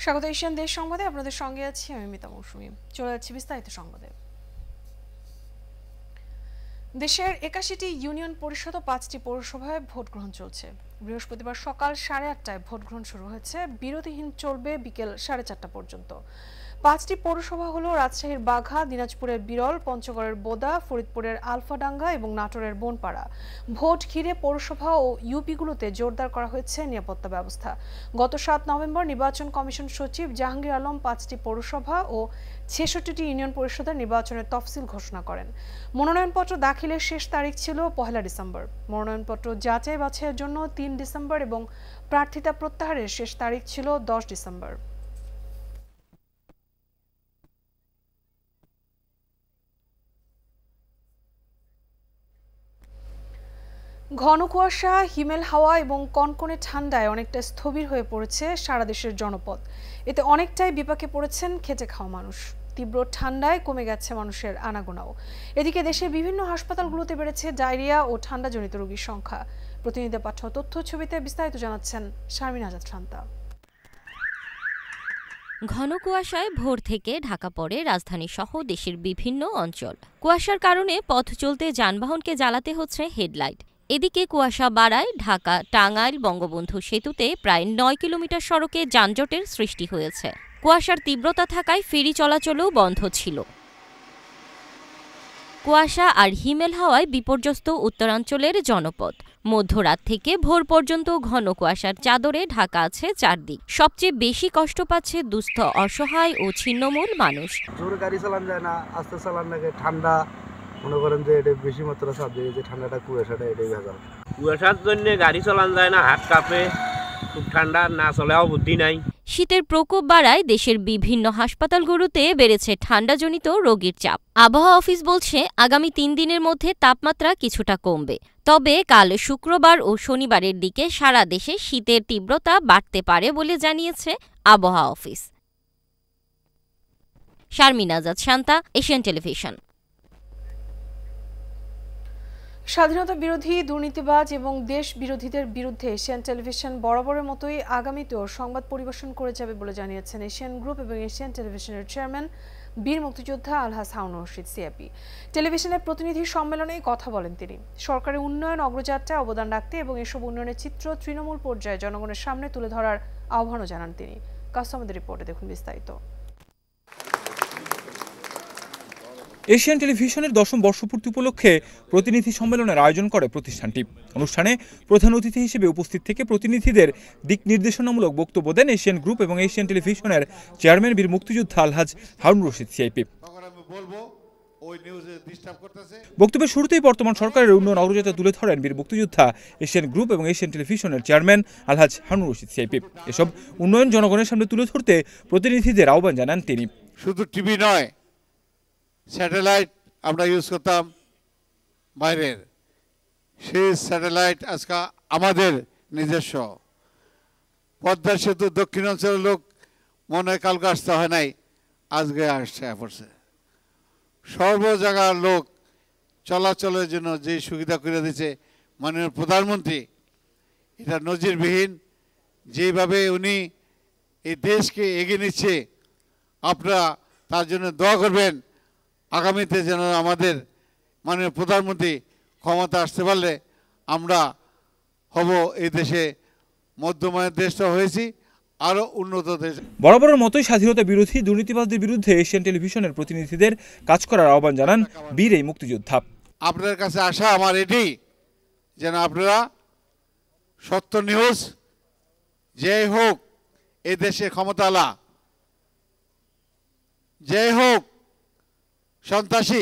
স্বাগত এশিয়ান দেশ সংবাদে আপনাদের সঙ্গে আছি আমি মিতা মৌসুমী। চলে যাচ্ছি বিস্তারিত সংবাদে। দেশের ৮১টি ইউনিয়ন পরিষদ ও ৫টি পৌরসভায় ভোট গ্রহণ চলছে। বৃহস্পতিবার সকাল ৮:৩০টায় ভোট গ্রহণ শুরু হয়েছে, বিরতিহীন চলবে বিকেল ৪:৩০টা পর্যন্ত। ৫টি পৌরসভা হলো রাজশাহীর বাঘা, দিনাজপুরের বিরল, পঞ্চগড়ের বোদা, ফরিদপুরের আলফাডাঙ্গা এবং নাটোরের বনপাড়া। ভোট ঘিরে পৌরসভা ও ইউপিগুলোতে জোরদার করা হয়েছে নিরাপত্তা ব্যবস্থা। গত ৭ নভেম্বর নির্বাচন কমিশন সচিব জাহাঙ্গীর আলম ৫টি পৌরসভা ও ৬৬টি ইউনিয়ন পরিষদের নির্বাচনের তফসিল ঘোষণা করেন। মনোনয়নপত্র দাখিলের শেষ তারিখ ছিল ১ ডিসেম্বর। মনোনয়নপত্র যাচাই বাছাইয়ের জন্য ৩ ডিসেম্বর এবং প্রার্থিতা প্রত্যাহারের শেষ তারিখ ছিল ১০ ডিসেম্বর। ঘন কুয়াশা, হিমেল হাওয়া এবং কনকনে ঠান্ডায় অনেকটা স্থবির হয়ে পড়েছে সারা দেশের জনপদ। এতে অনেকটাই বিপাকে পড়েছেন খেটে খাওয়া মানুষ। তীব্র ঠান্ডায় কমে গেছে মানুষের আনাগোনাও। এদিকে দেশের বিভিন্ন হাসপাতালগুলোতে বেড়েছে ডায়রিয়া ও ঠান্ডাজনিত রোগীর সংখ্যা। প্রতিনিধিদের পাঠানো তথ্য ছবিতে বিস্তারিত জানাচ্ছেন শারমিন আজাদ শান্তা। ঘন কুয়াশায় ভোর থেকে ঢাকা পড়ে রাজধানী সহ দেশের বিভিন্ন অঞ্চল। কুয়াশার কারণে পথ চলতে যানবাহনকে জ্বালাতে হচ্ছে হেডলাইট। এদিকে কুয়াশা বাড়ায় ঢাকা টাঙ্গাইল বঙ্গবন্ধু সেতুতে প্রায় ৯ কিলোমিটার সড়কে যানজটের সৃষ্টি হয়েছে। কুয়াশার তীব্রতা থাকায় ফেরি চলাচলও বন্ধ ছিল। কুয়াশা আর হিমেল হাওয়ায় বিপর্যস্ত উত্তরাঞ্চলের জনপদ। মধ্যরাত থেকে ভোর পর্যন্ত ঘন কুয়াশার চাদরে ঢাকা আছে চারদিক। সবচেয়ে বেশি কষ্ট পাচ্ছে দুস্থ, অসহায় ও ছিন্নমূল মানুষ। জোরে গাড়ি চালান যায় না, আস্তে চালান লাগে, ঠান্ডা মনে করেন যে এটা বেশি মাত্রা চাপ দিয়ে যে ঠান্ডাটা কুয়াশাটা এটাই ভেজাল। কুয়াশার জন্য গাড়ি চালান যায় না, হাত কাঁপে, খুব ঠান্ডা, না চলেও বুদ্ধি নাই। শীতের প্রকোপ বাড়ায় দেশের বিভিন্ন হাসপাতালগুলোতে বেড়েছে ঠান্ডাজনিত রোগীর চাপ। আবহাওয়া অফিস বলছে আগামী ৩ দিনের মধ্যে তাপমাত্রা কিছুটা কমবে। তবে কাল শুক্রবার ও শনিবারের দিকে সারা দেশে শীতের তীব্রতা বাড়তে পারে বলে জানিয়েছে আবহাওয়া office. Sharmin Azad Shanta, Asian television. স্বাধীনতা বিরোধী, দুর্নীতিবাজ এবং দেশ বিরোধীদের বিরুদ্ধে এশিয়ান টেলিভিশন বরাবরের মতোই আগামীতেও সংবাদ পরিবেশন করে যাবে বলে জানিয়েছেন এশিয়ান গ্রুপ এবং এশিয়ান টেলিভিশনের চেয়ারম্যান বীর মুক্তিযোদ্ধা আলহাজ হারুনুর রশিদ সিআইপি। টেলিভিশনের প্রতিনিধি সম্মেলনে কথা বলেন তিনি। সরকারের উন্নয়ন অগ্রযাত্রায় অবদান রাখতে এবং এসব উন্নয়নের চিত্র তৃণমূল পর্যায়ে জনগণের সামনে তুলে ধরার আহ্বানও জানান তিনি। কাস্টমারদের রিপোর্টে দেখুন বিস্তারিত। এশিয়ান টেলিভিশনের ১০ম বর্ষপূর্তি উপলক্ষে প্রতিনিধি সম্মেলনের আয়োজন করে প্রতিষ্ঠানটি। অনুষ্ঠানে প্রধান অতিথি হিসেবে উপস্থিত থেকে প্রতিনিধিদের দিক নির্দেশনামূলক বক্তব্য দেন এশিয়ান গ্রুপ এবং এশিয়ান টেলিভিশনের চেয়ারম্যান বীর মুক্তিযোদ্ধা আলহাজ হারুনুর রশিদ সিআইপি। বক্তব্যের শুরুতেই বর্তমান সরকারের উন্নয়ন অগ্রযাত্রা তুলে ধরেন বীর মুক্তিযোদ্ধা, এশিয়ান গ্রুপ এবং এশিয়ান টেলিভিশনের চেয়ারম্যান আলহাজ হারুনুর রশিদ সিআইপি। এসব উন্নয়ন জনগণের সামনে তুলে ধরতে প্রতিনিধিদের আহ্বান জানান তিনি। শুধু টিভি নয়, স্যাটেলাইট আমরা ইউজ করতাম বাইরের, সেই স্যাটেলাইট আজকে আমাদের নিজস্ব। পদ্মা সেতু দক্ষিণাঞ্চলের লোক মনে হয় কালকে আসতে হয় নাই, আজকে আসছে পড়ছে। সর্ব জায়গার লোক চলাচলের জন্য যে সুবিধা করে দিয়েছে মাননীয় প্রধানমন্ত্রী, এটা নজিরবিহীন। যেভাবে উনি এই দেশকে এগিয়ে নিচ্ছে, আপনারা তার জন্য দোয়া করবেন। আগামীতে যেন আমাদের মাননীয় প্রধানমন্ত্রী ক্ষমতা আসতে পারলে আমরা হব এই দেশে মধ্যমানের দেশটা হয়েছি আরও উন্নত দেশ। বরাবরের মতোই স্বাধীনতা বিরোধী, দুর্নীতিবাজদের বিরুদ্ধে এশিয়ান টেলিভিশনের প্রতিনিধিদের কাজ করার আহ্বান জানান বীর এই মুক্তিযোদ্ধা। আপনাদের কাছে আসা আমার এটি যেন আপনারা সত্য নিউজ, যে হোক এই দেশে ক্ষমতালা, যে হোক সন্ত্রাসী,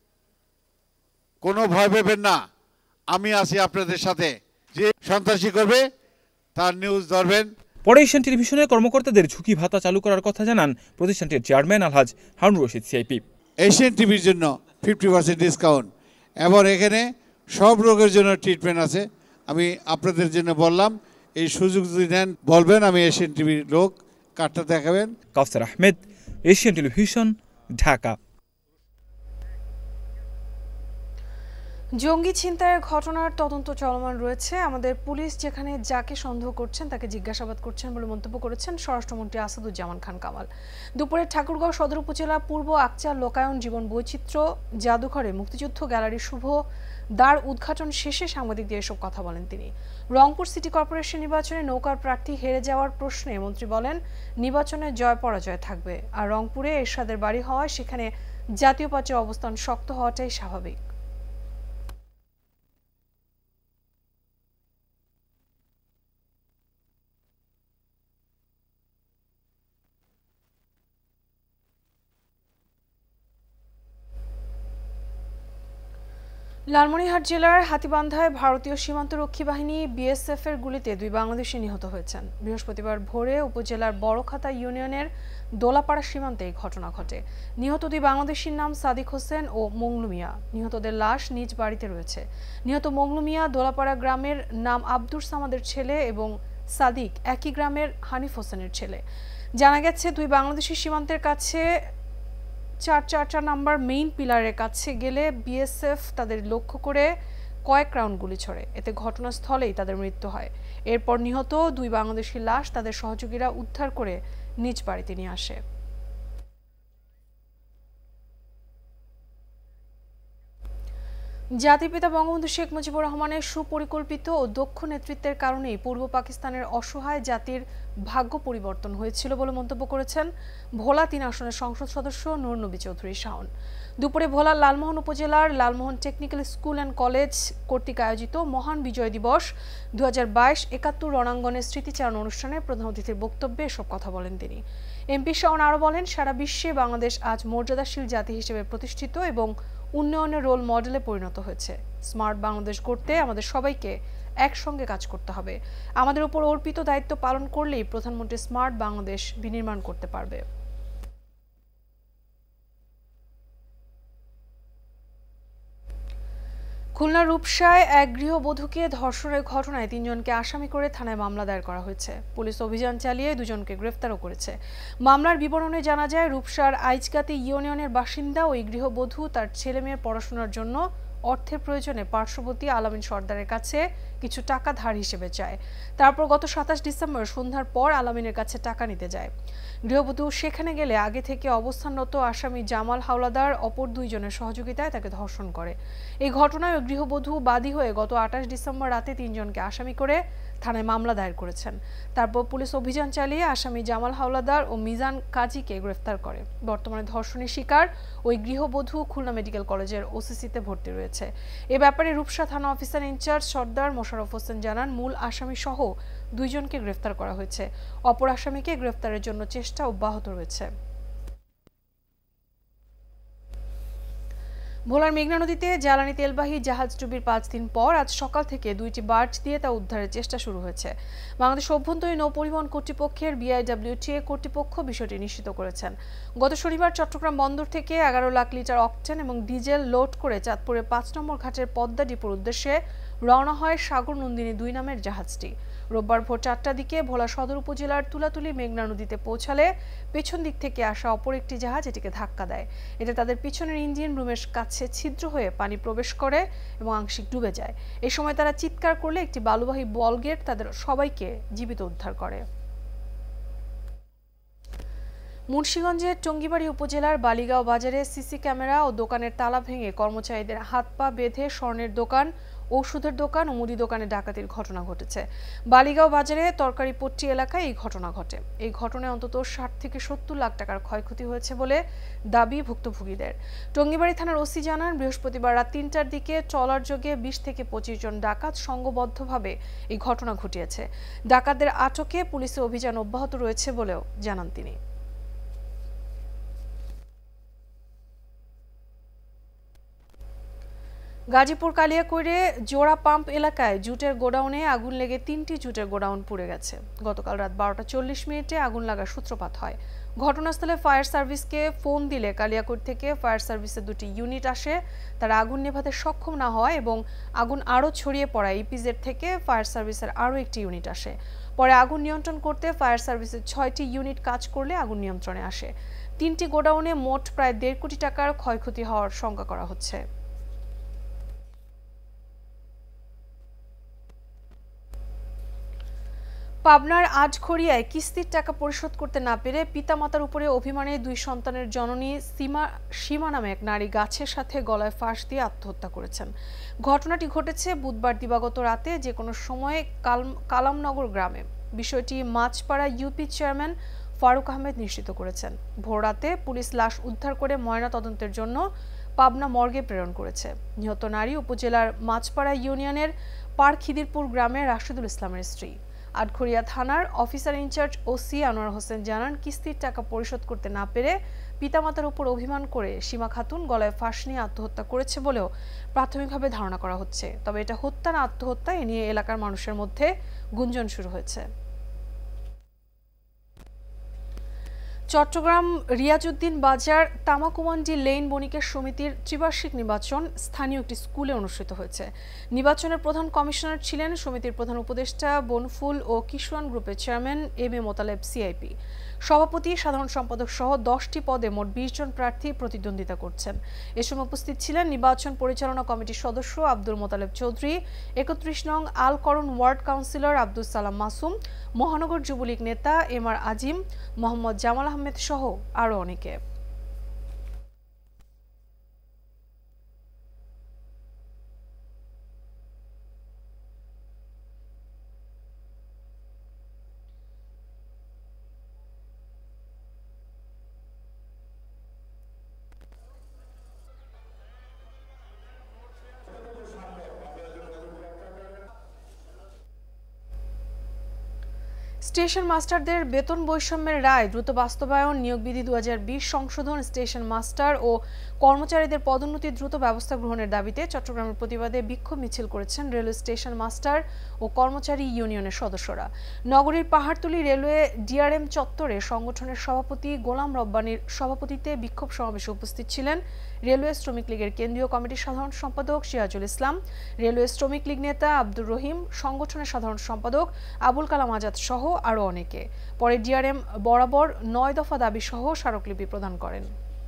কোনো ভয় পাবেন না, আমি আছি আপনাদের সাথে। যে সন্ত্রাসী করবে তার নিউজ ধরবেন। পরে এশিয়ান টেলিভিশনের কর্মকর্তাদের ঝুঁকি ভাতা চালু করার কথা জানান প্রতিষ্ঠানটির চেয়ারম্যান আলহাজ হারুনুর রশিদ সিআইপি। এশিয়ান টিভির জন্য 50% ডিসকাউন্ট এবং এখানে সব রোগের জন্য ট্রিটমেন্ট আছে। আমি আপনাদের জন্য বললাম, এই সুযোগ যদি নেন বলবেন, আমি এশিয়ান টিভির লোক, কার্ডটা দেখাবেন। Kawsar Ahmed, Asian television, Dhaka. জঙ্গি ছিনতাইয়ের ঘটনার তদন্ত চলমান রয়েছে। আমাদের পুলিশ যেখানে যাকে সন্দেহ করছেন তাকে জিজ্ঞাসাবাদ করছেন বলে মন্তব্য করেছেন স্বরাষ্ট্রমন্ত্রী আসাদুজ্জামান খান কামাল। দুপুরে ঠাকুরগাঁও সদর উপজেলা পূর্ব আকচা লোকায়ন জীবন বৈচিত্র্য জাদুঘরে মুক্তিযুদ্ধ গ্যালারির শুভ দ্বার উদ্ঘাটন শেষে সাংবাদিকদের এসব কথা বলেন তিনি। রংপুর সিটি কর্পোরেশন নির্বাচনে নৌকার প্রার্থী হেরে যাওয়ার প্রশ্নে মন্ত্রী বলেন, নির্বাচনে জয় পরাজয় থাকবে, আর রংপুরে এরশাদের বাড়ি হওয়ায় সেখানে জাতীয় পার্টির অবস্থান শক্ত হওয়াটাই স্বাভাবিক। লালমনিরহাট জেলার হাতীবান্ধায় ভারতীয় সীমান্তরক্ষী বাহিনী বিএসএফ এর গুলিতে 2 বাংলাদেশি নিহত হয়েছেন। বৃহস্পতিবার ভোরে উপজেলার বড়খাতা ইউনিয়নের দোলাপাড়া সীমান্তে এই ঘটনা ঘটে। নিহত 2 বাংলাদেশির নাম সাদিক হোসেন ও মংলু মিয়া। নিহতদের লাশ নিজ বাড়িতে রয়েছে। নিহত মংলু মিয়া দোলাপাড়া গ্রামের নাম আব্দুর সামাদের ছেলে এবং সাদিক একই গ্রামের হানিফ হোসেনের ছেলে। জানা গেছে 2 বাংলাদেশি সীমান্তের কাছে 444 নাম্বার মেইন পিলারের কাছে গেলে বিএসএফ তাদের লক্ষ্য করে কয়েক রাউন্ড গুলি ছোড়ে। এতে ঘটনাস্থলেই তাদের মৃত্যু হয়। এরপর নিহত 2 বাংলাদেশি লাশ তাদের সহযোগীরা উদ্ধার করে নিজ বাড়িতে নিয়ে আসে। জাতির পিতা বঙ্গবন্ধু শেখ মুজিবুর রহমানের সুপরিকল্পিত ও দক্ষ নেতৃত্বের কারণেই পূর্ব পাকিস্তানের অসহায় জাতির ভাগ্য পরিবর্তন হয়েছিল বলে মন্তব্য করেছেন ভোলা 3 আসনের সংসদ সদস্য নূর নবী চৌধুরী শাওন। দুপুরে ভোলার লালমোহন উপজেলার Lalmohan technical school and college কর্তৃক আয়োজিত মহান বিজয় দিবস 2022 71 রণাঙ্গনের স্মৃতিচারণ অনুষ্ঠানে প্রধান অতিথির বক্তব্যে এসব কথা বলেন তিনি। এমপি শাওন আরও বলেন, সারা বিশ্বে বাংলাদেশ আজ মর্যাদাশীল জাতি হিসেবে প্রতিষ্ঠিত এবং উন্নয়নের রোল মডেলে পরিণত হয়েছে। স্মার্ট বাংলাদেশ গড়তে আমাদের সবাইকে একসঙ্গে কাজ করতে হবে। আমাদের উপর অর্পিত দায়িত্ব পালন করলেই প্রধানমন্ত্রী স্মার্ট বাংলাদেশ বিনির্মাণ করতে পারবে। খুলনা রূপসায় এক গৃহবধূকে ধর্ষণের ঘটনায় 3 জনকে আসামি করে থানায় মামলা দায়ের করা হয়েছে। পুলিশ অভিযান চালিয়ে 2 জনকে গ্রেফতারও করেছে। মামলার বিবরণে জানা যায়, রূপসার আইজগাতি ইউনিয়নের বাসিন্দা ওই গৃহবধূ তার ছেলেমেয়ের পড়াশোনার জন্য অর্থের প্রয়োজনে পার্শ্ববর্তী আলামিন সর্দারের কাছে কিছু টাকা ধার হিসেবে চায়। তারপর গত 27 ডিসেম্বর সন্ধ্যার পর আলামিনের কাছে টাকা নিতে যায়। গৃহবধূ সেখানে গেলে আগে থেকে অবস্থানরত আসামি জামাল হাওলাদার অপর 2 জনের সহযোগিতায় তাকে ধর্ষণ করে। এই ঘটনায় গৃহবধূ বাদী হয়ে গত 28 ডিসেম্বর রাতে 3 জনকে আসামি করে থানায় মামলা দায়ের করেছেন। তারপর পুলিশ অভিযান চালিয়ে আসামি জামাল হাওলাদার ও মিজান কাজীকে গ্রেফতার করে। বর্তমানে ধর্ষণের শিকার ওই গৃহবধূ খুলনা মেডিকেল কলেজের ওসিসিতে ভর্তি রয়েছে। এ ব্যাপারে রূপসা থানা অফিসার ইনচার্জ সর্দার মোশাররফ হোসেন জানান, মূল আসামি সহ 2 জনকে গ্রেফতার করা হয়েছে। অপর আসামিকে গ্রেফতারের জন্য চেষ্টা অব্যাহত রয়েছে। ভোলার মেঘনা নদীতে জ্বালানি তেলবাহী জাহাজ ডুবির 5 দিন পর আজ সকাল থেকে 2টি বার্জ দিয়ে তা উদ্ধারের চেষ্টা শুরু হয়েছে। বাংলাদেশ অভ্যন্তরীণ নৌ পরিবহন কর্তৃপক্ষের বিআইডব্লিউটিএ কর্তৃপক্ষ বিষয়টি নিশ্চিত করেছেন। গত শনিবার চট্টগ্রাম বন্দর থেকে 11 লাখ লিটার অকটেন এবং ডিজেল লোড করে চাঁদপুরের 5 নম্বর ঘাটের পদ্মা ডিপোর উদ্দেশ্যে রওনা হয় সাগর নন্দিনী 2 নামের জাহাজটি। রোববার ভোর 4টার দিকে ভোলা সদর উপজেলার তুলাতুলি মেঘনা নদীতে পৌঁছালে পেছন দিক থেকে আসা অপর একটি জাহাজ এটিকে ধাক্কা দেয়। এতে তাদের পিছনের ইঞ্জিন রুমের কাছে ছিদ্র হয়ে পানি প্রবেশ করে এবং আংশিক ডুবে যায়। এই সময় তারা চিৎকার করলে একটি বালুবাহী বলগেট তাদের সবাইকে জীবিত উদ্ধার করে। মুন্সিগঞ্জের টঙ্গিবাড়ি উপজেলার বালিগাঁও বাজারে সিসি ক্যামেরা ও দোকানের তালা ভেঙে কর্মচারীদের হাত পা বেঁধে স্বর্ণের দোকান, ঔষধের দোকান ও মুদি দোকানে ডাকাতির ঘটনা ঘটেছে। বালিগাঁও বাজারে তরকারিপট্টি এলাকায় এই ঘটনা ঘটে। এই ঘটনায় অন্তত 60 থেকে 70 লাখ টাকার ক্ষয়ক্ষতি হয়েছে বলে দাবি ভুক্তভোগীদের। টঙ্গিবাড়ি থানার ওসি জানান, বৃহস্পতিবার রাত 3টার দিকে ট্রলার যোগে 20 থেকে 25 জন ডাকাত সংঘবদ্ধভাবে এই ঘটনা ঘটিয়েছে। ডাকাতদের আটকে পুলিশের অভিযান অব্যাহত রয়েছে বলেও জানান তিনি। গাজীপুর কালিয়াকৈরে জোড়া পাম্প এলাকায় জুটের গোডাউনে আগুন লেগে 3টি জুটের গোডাউন পুড়ে গেছে। গতকাল রাত 12:40 আগুন লাগার সূত্রপাত হয়। ঘটনাস্থলে ফায়ার সার্ভিসকে ফোন দিলে কালিয়াকৈর থেকে ফায়ার সার্ভিসের 2টি ইউনিট আসে। তারা আগুন নেভাতে সক্ষম না হয় এবং আগুন আরও ছড়িয়ে পড়ায় ইপিজেড থেকে ফায়ার সার্ভিসের আরও একটি ইউনিট আসে। পরে আগুন নিয়ন্ত্রণ করতে ফায়ার সার্ভিসের 6টি ইউনিট কাজ করলে আগুন নিয়ন্ত্রণে আসে। 3টি গোডাউনে মোট প্রায় 1.5 কোটি টাকার ক্ষয়ক্ষতি হওয়ার শঙ্কা করা হচ্ছে। পাবনার আটঘরিয়ায় কিস্তির টাকা পরিশোধ করতে না পেরে পিতামাতার উপরে অভিমানে 2 সন্তানের জননী সীমা নামে এক নারী গাছের সাথে গলায় ফাঁস দিয়ে আত্মহত্যা করেছেন। ঘটনাটি ঘটেছে বুধবার দিবাগত রাতে যে কোনো সময়ে কালামনগর গ্রামে। বিষয়টি মাছপাড়া ইউপি চেয়ারম্যান ফারুক আহমেদ নিশ্চিত করেছেন। ভোররাতে পুলিশ লাশ উদ্ধার করে ময়না তদন্তের জন্য পাবনা মর্গে প্রেরণ করেছে। নিহত নারী উপজেলার মাছপাড়া ইউনিয়নের পারখিদিরপুর গ্রামের রাশিদুল ইসলামের স্ত্রী। আটঘরিয়া থানার officer in charge OC Anwar Hossain জানান, কিস্তির টাকা পরিশোধ করতে না পেরে পিতামাতার উপর অভিমান করে সীমা খাতুন গলায় ফাঁস নিয়ে আত্মহত্যা করেছে বলেও প্রাথমিকভাবে ধারণা করা হচ্ছে। তবে এটা হত্যা না আত্মহত্যা এ নিয়ে এলাকার মানুষের মধ্যে গুঞ্জন শুরু হয়েছে। চট্টগ্রাম রিয়াজউদ্দিন বাজার তামাকুমান্ডি লেন বণিকের সমিতির ত্রিবার্ষিক নির্বাচন স্থানীয় একটি স্কুলে অনুষ্ঠিত হয়েছে। নির্বাচনের প্রধান কমিশনার ছিলেন সমিতির প্রধান উপদেষ্টা বনফুল ও কিশোয়ান গ্রুপের chairman M A Motaleb CIP. সভাপতি, সাধারণ সম্পাদক সহ 10টি পদে মোট 20 জন প্রার্থী প্রতিদ্বন্দ্বিতা করছেন। এ সময় উপস্থিত ছিলেন নির্বাচন পরিচালনা কমিটির সদস্য আব্দুল মোতালেব চৌধুরী, 31 নং আলকরণ ওয়ার্ড কাউন্সিলর আব্দুল সালাম মাসুম, মহানগর যুবলীগ নেতা এম আর আজিম, মোহাম্মদ জামাল আহমেদ সহ আরো অনেকে। স্টেশন মাস্টারদের বেতন বৈষম্যের রায় দ্রুত বাস্তবায়ন, নিয়োগ বিধি 2020 সংশোধন, স্টেশন মাস্টার ও কর্মচারীদের পদোন্নতির দ্রুত ব্যবস্থা গ্রহণের দাবিতে চট্টগ্রামের প্রতিবাদে বিক্ষোভ মিছিল করেছেন রেলওয়ে স্টেশন মাস্টার ও কর্মচারী ইউনিয়নের সদস্যরা। নগরীর পাহাড়তলী রেলওয়ে ডিআরএম চত্বরে সংগঠনের সভাপতি গোলাম রব্বানীর সভাপতিত্বে বিক্ষোভ সমাবেশে উপস্থিত ছিলেন রেলওয়ে শ্রমিক লীগের কেন্দ্রীয় কমিটির সাধারণ সম্পাদক সিরাজুল ইসলাম, রেলওয়ে শ্রমিক লীগ নেতা আব্দুর রহিম, সংগঠনের সাধারণ সম্পাদক আবুল কালাম আজাদ সহ আরো অনেকে। পরে ডিআরএম বরাবর 9 দফা দাবি সহ স্মারকলিপি প্রদান করেন।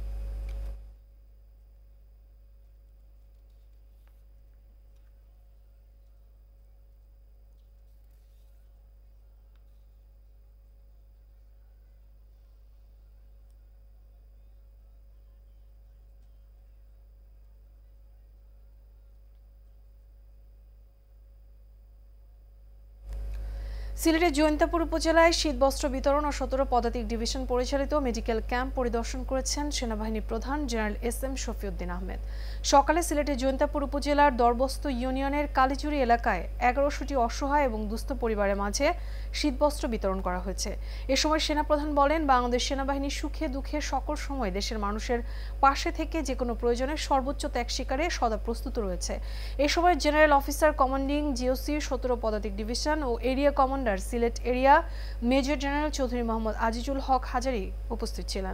সিলেটের জৈন্তাপুর উপজেলায় শীতবস্ত্র বিতরণ ও 17 পদাতিক ডিভিশন পরিচালিত মেডিকেল ক্যাম্প পরিদর্শন করেছেন সেনাবাহিনী প্রধান জেনারেল এস.এম. শফিউদ্দিন আহমেদ। সকালে সিলেটের জৈন্তাপুর উপজেলার দরবস্ত ইউনিয়নের কালীচুরি এলাকায় 1100টি অসহায় এবং দুস্থ পরিবারের মাঝে শীতবস্ত্র বিতরণ করা হয়েছে। এ সময় সেনাপ্রধান বলেন, বাংলাদেশ সেনাবাহিনী সুখে দুঃখে সকল সময় দেশের মানুষের পাশে থেকে যে কোনো প্রয়োজনে সর্বোচ্চ ত্যাগ স্বীকারে সদা প্রস্তুত রয়েছে। এ সময় জেনারেল অফিসার কমান্ডিং জিওসি 17 পদাতিক ডিভিশন ও area commander Sylhet area major general Chowdhury Mohammad Azizul Haque Hazari উপস্থিত ছিলেন।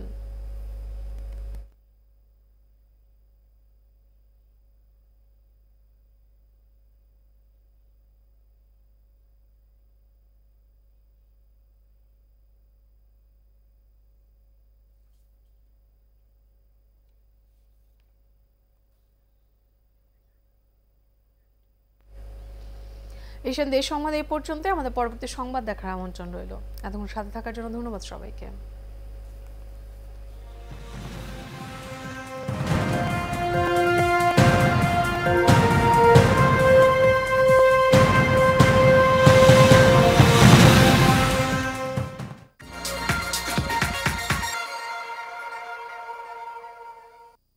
এশিয়ান দেশ সংবাদ এই পর্যন্ত। আমাদের পরবর্তী সংবাদ দেখার আমন্ত্রণ রইল। এতক্ষণ সাথে থাকার জন্য ধন্যবাদ সবাইকে।